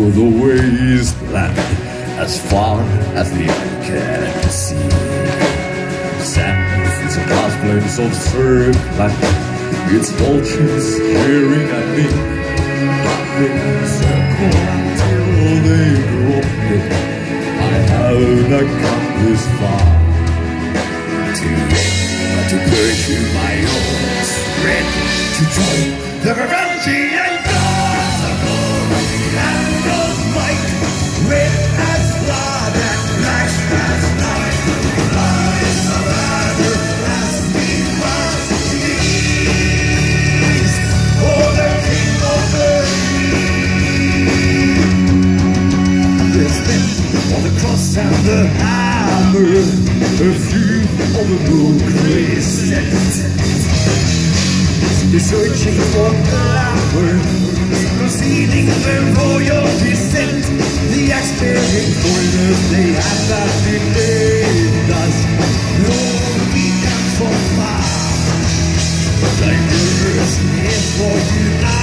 the wasteland as far as the eye can see. Sand is a vast plains of surfland, its vultures staring at me. They circle until they drop me. I have not come this far to pursue my own strength, to join the Varangian and of might, red as blood and black as night. Lies of battle as we must seize for the king of the east. There's men on the cross and the hammer, a few on the moon crescent. They're searching for power, proceeding their royal descent. The axe-bearing foreigners, they have not delayed us. No, we come from far. Diverse is for you now.